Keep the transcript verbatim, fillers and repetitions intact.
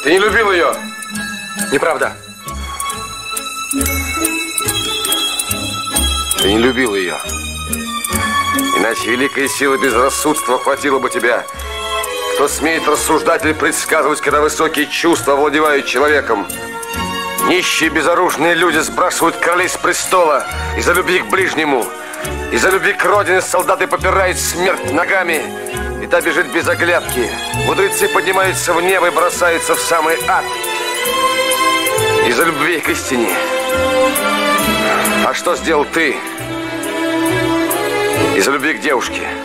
Ты не любил ее? Неправда. Ты не любил ее. Иначе великой силы безрассудства хватило бы тебя. Кто смеет рассуждать или предсказывать, когда высокие чувства овладевают человеком? Нищие безоружные люди сбрасывают королей с престола из-за любви к ближнему. Из-за любви к родине солдаты попирают смерть ногами, и та бежит без оглядки. Мудрецы поднимаются в небо и бросаются в самый ад. Из-за любви к истине. А что сделал ты? Из-за любви к девушке.